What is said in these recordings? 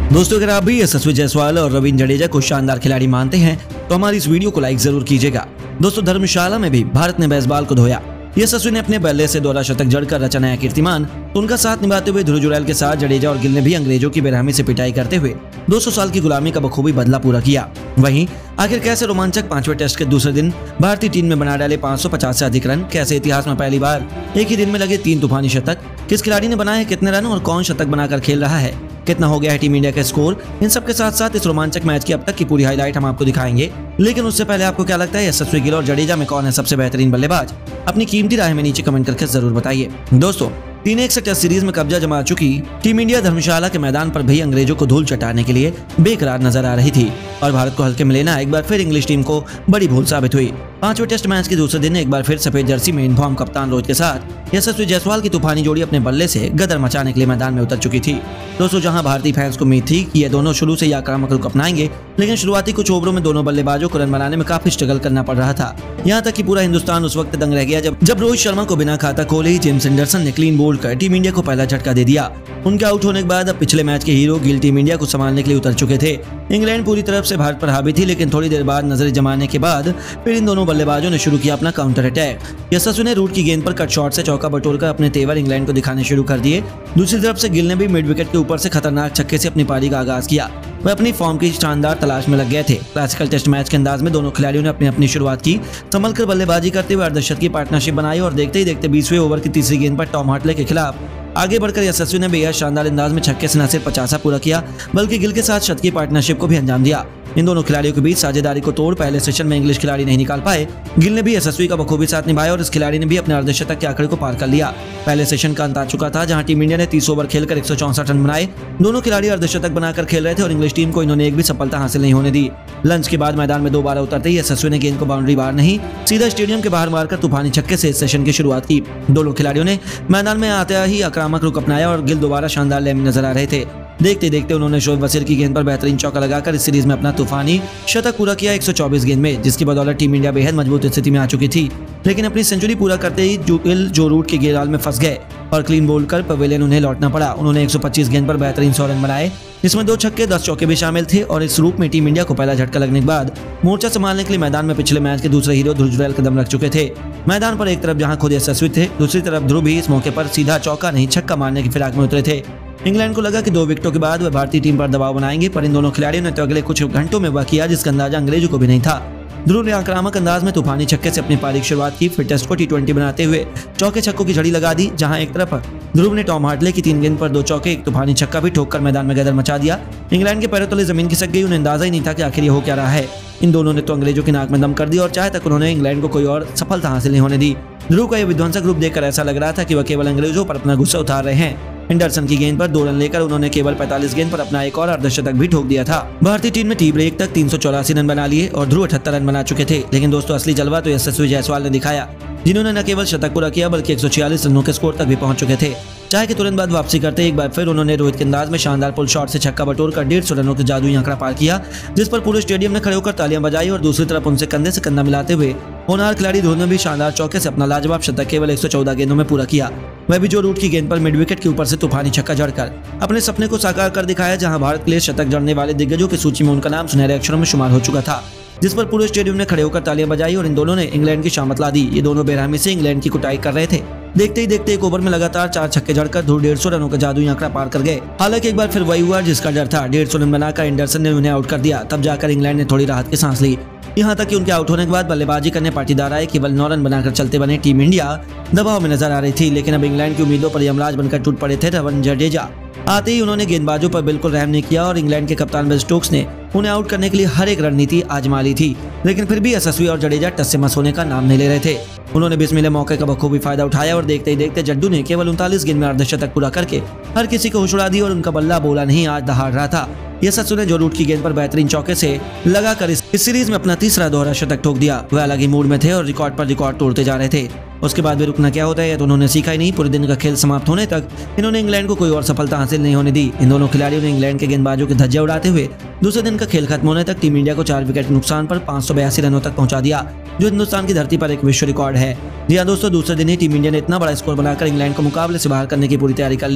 दोस्तों अगर आप भी यशस्वी जायसवाल और रवींद्र जडेजा को शानदार खिलाड़ी मानते हैं तो हमारी इस वीडियो को लाइक जरूर कीजिएगा। दोस्तों धर्मशाला में भी भारत ने बेसबॉल को धोया। यशस्वी ने अपने बल्ले से दोहरा शतक जड़कर रचा नया कीर्तिमान। तो उनका साथ निभाते हुए ध्रुव जुरैल के साथ जडेजा और गिल ने भी अंग्रेजों की बेरहमी से पिटाई करते हुए 200 साल की गुलामी का बखूबी बदला पूरा किया। वहीं आखिर कैसे रोमांचक पांचवें टेस्ट के दूसरे दिन भारतीय टीम में बना डाले 550 से अधिक रन, कैसे इतिहास में पहली बार एक ही दिन में लगे 3 तूफानी शतक, किस खिलाड़ी ने बनाए कितने रन और कौन शतक बनाकर खेल रहा है, कितना हो गया है टीम इंडिया का स्कोर, इन सब के साथ साथ इस रोमांचक मैच की अब तक की पूरी हाईलाइट हम आपको दिखाएंगे। लेकिन उससे पहले आपको क्या लगता है यशस्वी, गिल और जडेजा में कौन है सबसे बेहतरीन बल्लेबाज? अपनी कीमती राय में नीचे कमेंट करके जरूर बताइए। दोस्तों 3-1 से टेस्ट सीरीज में कब्जा जमा चुकी टीम इंडिया धर्मशाला के मैदान पर भी अंग्रेजों को धूल चटाने के लिए बेकरार नजर आ रही थी और भारत को हल्के में लेना एक बार फिर इंग्लिश टीम को बड़ी भूल साबित हुई। पांचवें टेस्ट मैच के दूसरे दिन एक बार फिर सफेद जर्सी में इनफॉर्म कप्तान रोहित के साथ यशस्वी जायसवाल की तूफानी जोड़ी अपने बल्ले से गदर मचाने के लिए मैदान में उतर चुकी थी। दोस्तों जहां भारतीय फैंस को उम्मीद थी कि ये दोनों शुरू से ही आक्रामक रुख अपनाएंगे, लेकिन शुरुआती कुछ ओवरों में दोनों बल्लेबाजों को रन बनाने में काफी स्ट्रगल करना पड़ रहा था। यहाँ तक कि पूरा हिंदुस्तान उस वक्त दंग रह गया जब रोहित शर्मा को बिना खाता खोले ही जेम्स एंडरसन ने क्लीन बोल्ड कर टीम इंडिया को पहला झटका दे दिया। उनके आउट होने के बाद अब पिछले मैच के हीरो गिल टीम इंडिया को संभालने के लिए उतर चुके थे। इंग्लैंड पूरी तरफ से भारत पर हावी थी, लेकिन थोड़ी देर बाद नजरें जमाने के बाद फिर इन दोनों बल्लेबाजों ने शुरू किया अपना काउंटर अटैक। यशस्वी ने रूट की गेंद पर कट शॉट से चौका बटोरकर अपने तेवर इंग्लैंड को दिखाने शुरू कर दिए। दूसरी तरफ से गिल ने भी मिड विकेट के ऊपर से खतरनाक छक्के से अपनी पारी का आगाज किया। वह अपनी फॉर्म की शानदार तलाश में लग गए थे। क्लासिकल टेस्ट मैच के अंदाज में दोनों खिलाड़ियों ने अपनी शुरुआत की, संभल कर बल्लेबाजी करते हुए अर्धशतक की पार्टनरशिप बनाई और देखते ही देखते 20वें ओवर की तीसरी गेंद पर टॉम हार्टले के खिलाफ आगे बढ़कर यशस्वी ने बेहद शानदार अंदाज में छक्के से न सिर्फ 50 पूरा किया बल्कि गिल के साथ शतकीय पार्टनरशिप को भी अंजाम दिया। इन दोनों खिलाड़ियों के बीच साझेदारी को तोड़ पहले सेशन में इंग्लिश खिलाड़ी नहीं निकाल पाए। गिल ने भी यशस्वी का बखूबी साथ निभाया और इस खिलाड़ी ने भी अपने अर्धशतक के आंकड़े को पार कर लिया। पहले सेशन का अंत आ चुका था जहां टीम इंडिया ने 30 ओवर खेलकर 164 रन बनाए। दोनों खिलाड़ी अर्धशतक बनाकर खेल रहे थे और इंग्लिश टीम को इन्होंने एक भी सफलता हासिल नहीं होने दी। लंच के बाद मैदान में दोबारा उतरते ही यशस्वी ने गेंद को बाउंड्री बाहर नहीं सीधा स्टेडियम के बाहर मारकर तूफानी छक्के से इस सेशन की शुरुआत की। दोनों खिलाड़ियों ने मैदान में आते ही आक्रामक रुख अपनाया और गिल दोबारा शानदार लय में नजर आ रहे थे। देखते देखते उन्होंने शोएब वसीर की गेंद पर बेहतरीन चौका लगाकर इस सीरीज में अपना तूफानी शतक पूरा किया 124 गेंद में, जिसकी बदौलत टीम इंडिया बेहद मजबूत स्थिति में आ चुकी थी। लेकिन अपनी सेंचुरी पूरा करते ही जो रूट के घेराल में फंस गए और क्लीन बोल्ड कर पवेलियन उन्हें लौटना पड़ा। उन्होंने 125 गेंद पर बेहतरीन 100 रन बनाए, जिसमें 2 छक्के 10 चौके भी शामिल थे और इस रूप में टीम इंडिया को पहला झटका लगने के बाद मोर्चा संभालने के लिए मैदान में पिछले मैच के दूसरे हीरो ध्रुव जुरैल कदम रख चुके थे। मैदान पर एक तरफ जहां खुद यशस्वी थे, दूसरी तरफ ध्रुव भी इस मौके पर सीधा चौका नहीं छक्का मारने की फिराक में उतरे थे। इंग्लैंड को लगा कि 2 विकेटों के बाद वह भारतीय टीम पर दबाव बनाएंगे, पर इन दोनों खिलाड़ियों ने तो अगले कुछ घंटों में वह किया जिसका अंदाजा अंग्रेजों को भी नहीं था। ध्रुव ने आक्रामक अंदाज में तूफानी छक्के से अपनी पारी की शुरुआत की, फिर टेस्ट को T20 बनाते हुए चौके छक्कों की झड़ी लगा दी। जहां एक तरफ ध्रुव ने टॉम हार्टले की 3 गेंद पर 2 चौके एक तूफानी छक्का भी ठोककर मैदान में गदर मचा दिया। इंग्लैंड के पैरों तले जमीन खिसक गई, उन्हें अंदाजा ही नहीं था कि आखिर ये हो क्या रहा है। इन दोनों ने तो अंग्रेजों की नाक में दम कर दिया और चाहे तक उन्होंने इंग्लैंड को कोई और सफलता हासिल नहीं होने दी। ध्रुव का यह विध्वंसक रूप देखकर ऐसा लग रहा था कि वह केवल अंग्रेजों पर अपना गुस्सा उतार रहे हैं। एंडरसन की गेंद पर 2 रन लेकर उन्होंने केवल 45 गेंद पर अपना एक और अर्धशतक भी ठोक दिया था। भारतीय टीम ने टी ब्रेक तक 384 रन बना लिए और ध्रुव 78 रन बना चुके थे। लेकिन दोस्तों असली जलवा तो यशस्वी जायसवाल ने दिखाया, जिन्होंने न केवल शतक पूरा किया बल्कि 146 रनों के स्कोर तक भी पहुंच चुके थे। चाय के तुरंत बाद वापसी करते एक बार फिर उन्होंने रोहित के अंदाज में शानदार पुल शॉट से छक्का बटोरकर 150 रनों के जादुई आंकड़ा पार किया, जिस पर पूरे स्टेडियम ने खड़े होकर तालियां बजाई और दूसरी तरफ उनसे कंधे से कंधा मिलाते हुए होनहार खिलाड़ी ध्रुव ने भी शानदार चौके से अपना लाजवाब शतक केवल 114 गेंदों में पूरा किया। वह भी जो रूट की गेंद पर मिड विकेट के ऊपर से तूफानी छक्का जड़कर अपने सपने को साकार कर दिखाया, जहां भारत के लिए शतक जड़ने वाले दिग्गजों की सूची में उनका नाम सुनहरे अक्षरों में शुमार हो चुका था, जिस पर पूरे स्टेडियम ने खड़े होकर तालियां बजाई और इन दोनों ने इंग्लैंड की शामत ला दी। ये दोनों बेरहमी से इंग्लैंड की कुटाई कर रहे थे। देखते ही देखते एक ओवर में लगातार 4 छक्के जड़कर ध्रुव 150 रनों का जादुई आंकड़ा पार कर गए। हालांकि एक बार फिर वही हुआ जिसका डर था, 150 रन बनाकर एंडरसन ने उन्हें आउट कर दिया। तब जाकर इंग्लैंड ने थोड़ी राहत की सांस ली। यहाँ तक कि उनके आउट होने के बाद बल्लेबाजी करने पाटीदार आए। केवल 9 रन बनाकर चलते बने टीम इंडिया दबाव में नजर आ रही थी, लेकिन अब इंग्लैंड की उम्मीदों पर यमराज बनकर टूट पड़े थे रवींद्र जडेजा। आते ही उन्होंने गेंदबाजों पर बिल्कुल रहम नहीं किया और इंग्लैंड के कप्तान बेन स्टोक्स ने उन्हें आउट करने के लिए हर एक रणनीति आजमा ली थी। लेकिन फिर भी यशस्वी और जडेजा टस से मस होने का नाम नहीं ले रहे थे। उन्होंने भी इस मिले मौके का बखूबी फायदा उठाया और देखते ही देखते जड्डू ने केवल 39 गेंद में अर्धशतक पूरा करके हर किसी को होश उड़ा दी और उनका बल्ला बोला नहीं आज दहाड़ रहा था। यशस्वी ने जो रूट की गेंद पर बेहतरीन चौके से लगाकर इस सीरीज में अपना तीसरा दोहरा शतक ठोक दिया। वह अलग ही मूड में थे और रिकॉर्ड पर रिकॉर्ड तोड़ते जा रहे थे। उसके बाद भी रुकना क्या होता है तो उन्होंने सीखा ही नहीं। पूरे दिन का खेल समाप्त होने तक इन्होंने इंग्लैंड को कोई और सफलता हासिल नहीं होने दी। इन दोनों खिलाड़ियों ने इंग्लैंड के गेंदबाजों के धज्जे उड़ाते हुए दूसरे दिन का खेल खत्म होने तक टीम इंडिया को 4 विकेट के नुकसान पर 582 रनों तक पहुंचा दिया, जो हिंदुस्तान की धरती पर एक विश्व रिकॉर्ड है। जी हाँ दोस्तों, दूसरे दिन ही टीम इंडिया ने इतना बड़ा स्कोर बनाकर इंग्लैंड को मुकाबले से बाहर करने की पूरी तैयारी कर ली।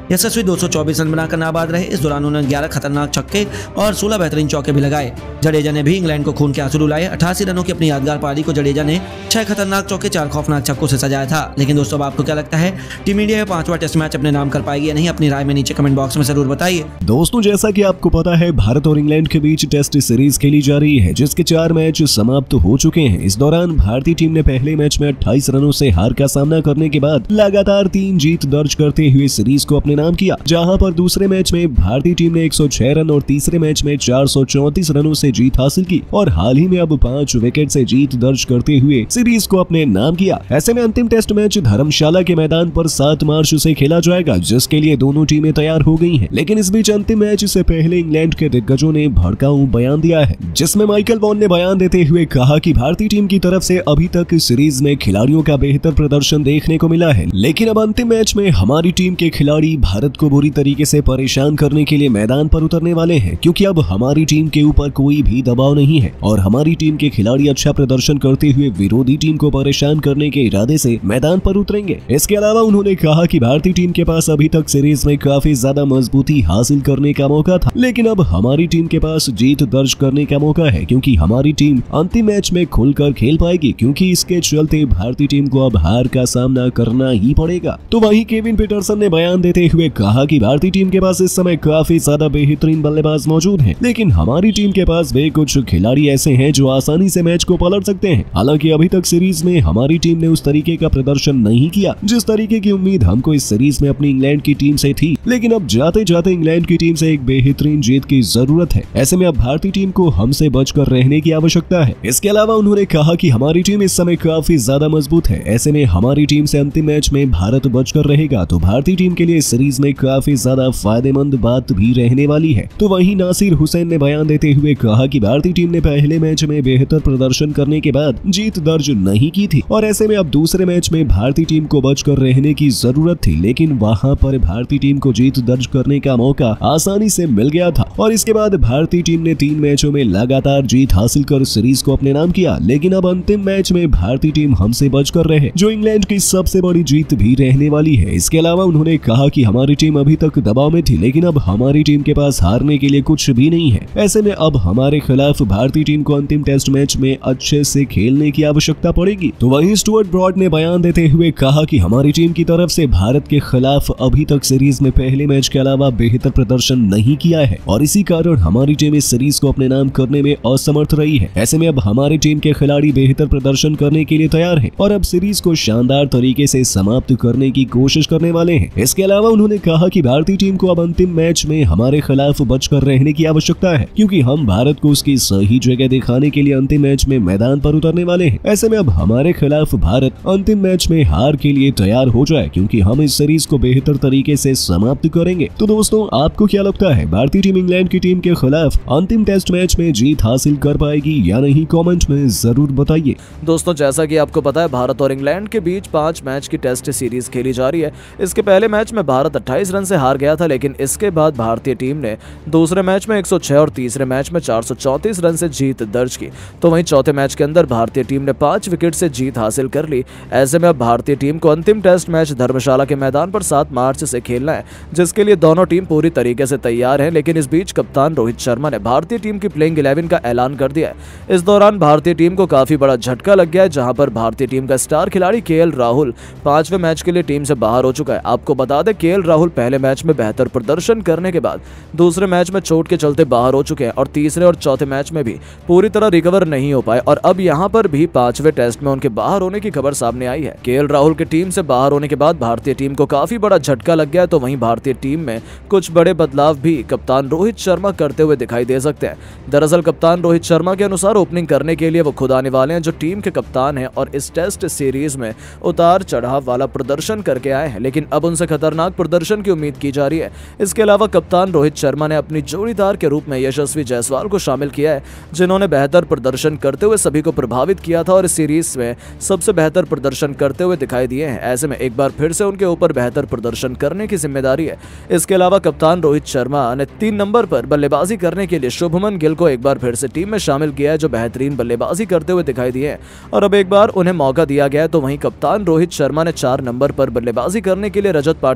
यशस्वी 224 रन बनाकर नाबाद रहे। इस दौरान उन्होंने 11 खतरनाक छक्के और 16 बेहतरीन चौके भी लगाए। जडेजा ने भी इंग्लैंड को खून के आंसू रुलाए। 88 रनों की अपनी यादगार पारी को जडेजा ने 6 खतरनाक चौके 4 खौफनाक छक्कों से सजाया था। लेकिन दोस्तों, अब आपको क्या लगता है, टीम इंडिया 5वां टेस्ट मैच अपने नाम कर पाएगी या नहीं? अपनी राय में नीचे कमेंट बॉक्स में जरूर बताइए। दोस्तों, जैसा कि आपको पता है, भारत और इंग्लैंड के बीच टेस्ट सीरीज खेली जा रही है, जिसके 4 मैच समाप्त हो चुके हैं। इस दौरान भारतीय टीम ने पहले मैच में 28 रनों से हार का सामना करने के बाद लगातार 3 जीत दर्ज करते हुए सीरीज को अपने नाम किया, जहां पर दूसरे मैच में भारतीय टीम ने 106 रन और तीसरे मैच में 434 रनों से जीत हासिल की और हाल ही में अब 5 विकेट से जीत दर्ज करते हुए सीरीज को अपने नाम किया। ऐसे में अंतिम टेस्ट मैच धर्मशाला के मैदान पर 7 मार्च से खेला जाएगा, जिसके लिए दोनों टीमें तैयार हो गई हैं। लेकिन इस बीच अंतिम मैच से पहले इंग्लैंड के दिग्गजों ने भड़काऊ बयान दिया है, जिसमें माइकल वॉन ने बयान देते हुए कहा कि भारतीय टीम की तरफ से अभी तक सीरीज में खिलाड़ियों का बेहतर प्रदर्शन देखने को मिला है, लेकिन अब अंतिम मैच में हमारी टीम के खिलाड़ी भारत को बुरी तरीके से परेशान करने के लिए मैदान पर उतरने वाले हैं, क्योंकि अब हमारी टीम के ऊपर कोई भी दबाव नहीं है और हमारी टीम के खिलाड़ी अच्छा प्रदर्शन करते हुए विरोधी टीम को परेशान करने के इरादे से मैदान पर उतरेंगे। इसके अलावा उन्होंने कहा कि भारतीय टीम के पास अभी तक सीरीज में काफी ज्यादा मजबूती हासिल करने का मौका था, लेकिन अब हमारी टीम के पास जीत दर्ज करने का मौका है, क्योंकि हमारी टीम अंतिम मैच में खुलकर खेल पाएगी, क्योंकि इसके चलते भारतीय टीम को अब हार का सामना करना ही पड़ेगा। तो वहीं केविन पीटरसन ने बयान देते हुए कहा कि भारतीय टीम के पास इस समय काफी ज्यादा बेहतरीन बल्लेबाज मौजूद हैं, लेकिन हमारी टीम के पास भी कुछ खिलाड़ी ऐसे हैं जो आसानी से मैच को पलट सकते हैं। हालांकि अभी तक सीरीज में हमारी टीम ने उस तरीके का प्रदर्शन नहीं किया जिस तरीके की उम्मीद हमको इस सीरीज में अपनी इंग्लैंड की टीम से थी, लेकिन अब जाते जाते इंग्लैंड की टीम से एक बेहतरीन जीत की जरूरत है। ऐसे में अब भारतीय टीम को हमसे बचकर रहने की आवश्यकता है। इसके अलावा उन्होंने कहा कि हमारी टीम इस समय काफी ज्यादा मजबूत है। ऐसे में हमारी टीम से अंतिम मैच में भारत बचकर रहेगा तो भारतीय टीम के लिए सीरीज में काफी ज्यादा फायदेमंद बात भी रहने वाली है। तो वहीं नासिर हुसैन ने बयान देते हुए कहा कि भारतीय टीम ने पहले मैच में बेहतर प्रदर्शन करने के बाद जीत दर्ज नहीं की थी और ऐसे में अब दूसरे मैच में भारतीय टीम को बचकर रहने की जरूरत थी, लेकिन वहां पर भारतीय टीम को जीत दर्ज करने का मौका आसानी से मिल गया था और इसके बाद भारतीय टीम ने 3 मैचों में लगातार जीत हासिल कर सीरीज को अपने नाम किया। लेकिन अब अंतिम मैच में भारतीय टीम हमसे बचकर रहे, जो इंग्लैंड की सबसे बड़ी जीत भी रहने वाली है। इसके अलावा उन्होंने कहा कि हमारी टीम अभी तक दबाव में थी, लेकिन अब हमारी टीम के पास हारने के लिए कुछ भी नहीं है। ऐसे में अब हमारे खिलाफ भारतीय टीम को अंतिम टेस्ट मैच में अच्छे से खेलने की आवश्यकता पड़ेगी। तो वहीं स्टुअर्ट ब्रॉड ने बयान देते हुए कहा कि हमारी टीम की तरफ से भारत के खिलाफ अभी तक सीरीज में पहले मैच के अलावा बेहतर प्रदर्शन नहीं किया है और इसी कारण हमारी टीम इस सीरीज को अपने नाम करने में असमर्थ रही है। ऐसे में अब हमारी टीम के खिलाड़ी बेहतर प्रदर्शन करने के लिए तैयार हैं और अब सीरीज को शानदार तरीके से समाप्त करने की कोशिश करने वाले हैं। इसके अलावा उन्होंने कहा कि भारतीय टीम को अब अंतिम मैच में हमारे खिलाफ बचकर रहने की आवश्यकता है, क्योंकि हम भारत को उसकी सही जगह दिखाने के लिए अंतिम मैच में मैदान पर उतरने वाले हैं। ऐसे में अब हमारे खिलाफ भारत अंतिम मैच में हार के लिए तैयार हो जाए, क्योंकि हम इस सीरीज को बेहतर तरीके से समाप्त करेंगे। तो दोस्तों, आपको क्या लगता है, भारतीय टीम इंग्लैंड की टीम के खिलाफ अंतिम टेस्ट मैच में जीत हासिल कर पाएगी या नहीं? कमेंट में जरूर बताइए। दोस्तों, जैसा कि आपको पता है, भारत और इंग्लैंड के बीच 5 मैच की टेस्ट सीरीज खेली जा रही है। इसके पहले मैच में भारत 28 रन से हार गया था, लेकिन इसके बाद भारतीय टीम ने दूसरे मैच में 106 और तीसरे मैच में 434 रन से जीत दर्ज की। तो वहीं चौथे मैच के अंदर भारतीय टीम ने 5 विकेट से जीत हासिल कर ली। ऐसे में अब भारतीय टीम को अंतिम टेस्ट मैच धर्मशाला के मैदान पर 7 मार्च से खेलना है, जिसके लिए दोनों टीम पूरी तरीके से तैयार है। लेकिन इस बीच कप्तान रोहित शर्मा ने भारतीय टीम की प्लेइंग 11 का ऐलान कर दिया है। इस दौरान भारतीय टीम को काफी बड़ा झटका लग गया है, जहां पर भारतीय टीम का स्टार खिलाड़ी केएल राहुल 5वें मैच के लिए टीम से बाहर हो चुका है। आपको बता दें, केएल राहुल पहले मैच में बेहतर प्रदर्शन करने के बाद दूसरे मैच में चोट के चलते बाहर हो चुके हैं और तीसरे और चौथे मैच में भी पूरी तरह रिकवर नहीं हो पाए और अब यहां पर भी 5वें टेस्ट में उनके बाहर होने की खबर सामने आई है। केएल राहुल की टीम से बाहर होने के बाद भारतीय टीम को काफी बड़ा झटका लग गया है। तो वहीं भारतीय टीम में कुछ बड़े बदलाव भी कप्तान रोहित शर्मा करते हुए दिखाई दे सकते हैं। दरअसल कप्तान रोहित शर्मा के अनुसार ओपनिंग करने के लिए वो खुद आने वाले हैं, जो टीम के कप्तान हैं और इस टेस्ट सीरीज में उतार चढ़ाव वाला प्रदर्शन करके आए हैं, लेकिन अब उनसे खतरनाक प्रदर्शन की उम्मीद की जा रही है। इसके अलावा कप्तान रोहित शर्मा ने अपनी जोड़ीदार के रूप में यशस्वी जायसवाल को शामिल किया है, जिन्होंने बेहतर प्रदर्शन करते हुए सभी को प्रभावित किया था और इस सीरीज में सबसे बेहतर प्रदर्शन करते हुए दिखाई दिए हैं। ऐसे में एक बार फिर से उनके ऊपर बेहतर प्रदर्शन करने की जिम्मेदारी है। इसके अलावा कप्तान रोहित शर्मा ने 3 नंबर पर बल्लेबाजी करने के लिए शुभमन गिल को एक बार फिर से टीम में शामिल किया है, जो बेहतरीन बल्लेबाजी करते हुए दिखाई दिए हैं और अब एक बार उन्हें मौका दिया गया है। तो वहीं कप्तान रोहित शर्मा ने 4 नंबर पर बल्लेबाजी करने के लिए रजत पाटीदार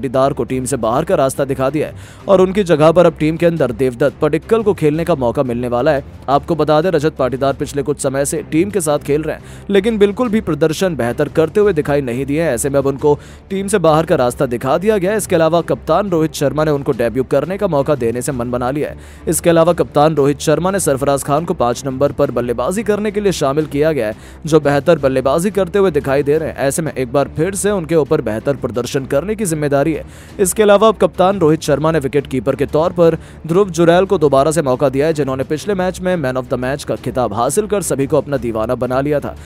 को टीम से बाहर का रास्ता दिखा दिया है और उनकी जगह पर अब टीम के अंदर देवदत्त पडिक्कल को खेलने का मौका मिलने वाला है। आपको बता दें, रजत पाटीदार पिछले कुछ समय से टीम के साथ खेल रहे हैं, लेकिन बिल्कुल भी प्रदर्शन बेहतर करते हुए दिखाई नहीं दिए। ऐसे में अब उनको टीम से बाहर का रास्ता दिखा दिया गया है। इसके अलावा कप्तान रोहित शर्मा ने उनको डेब्यू करने का मौका देने से मन बना लिया है। इसके अलावा कप्तान रोहित शर्मा ने सरफराज खान को 5 नंबर पर बल्लेबाजी करने के लिए शामिल किया गया है, जो बेहतर बल्लेबाजी करते हुए दिखाई दे रहे हैं। ऐसे में एक बार फिर से उनके ऊपर बेहतर प्रदर्शन करने की जिम्मेदारी है। इसके अलावा अब कप्तान रोहित शर्मा ने विकेट कीपर के तौर पर ध्रुव जुरैल को दोबारा से मौका दिया है, जिन्होंने पिछले मैच में मैन ऑफ द मैच का खिताब हासिल कर सभी को अपना दीवाना बना लिया था।